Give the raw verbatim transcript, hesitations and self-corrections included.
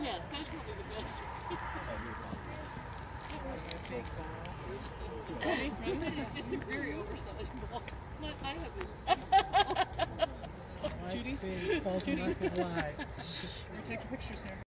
Yes, that's probably the best. It's a very oversized ball. But I have it. Judy? Judy? We're taking pictures here.